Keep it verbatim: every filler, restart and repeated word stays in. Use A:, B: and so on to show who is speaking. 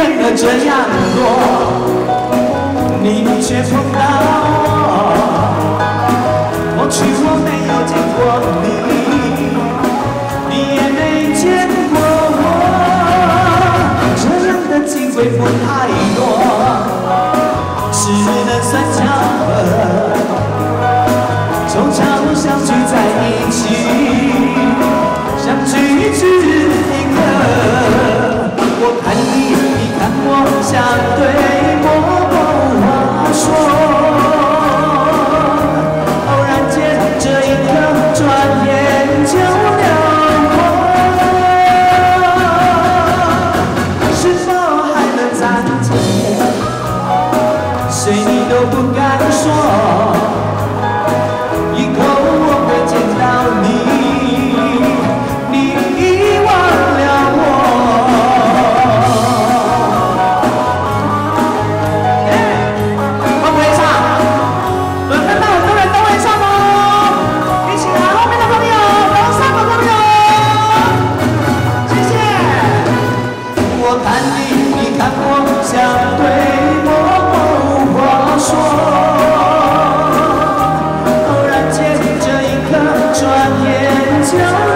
A: 人儿这样多，你却碰到我。过去我没有见过你，你也没见过我，这样的机会不太多，只能算巧合。凑巧相聚在一起，相聚只一刻。我看你，你看我，相对默默话说。偶然间，这一刻转眼就了过。是否还能再见面？谁你都不敢说。 以后我会见到你，你遗忘了我。哎，会不会唱？有看到很多人都会唱哦，一起来，后面的朋友，楼上的朋友，谢谢。我看你，你看我，相对默默话说。 转眼就。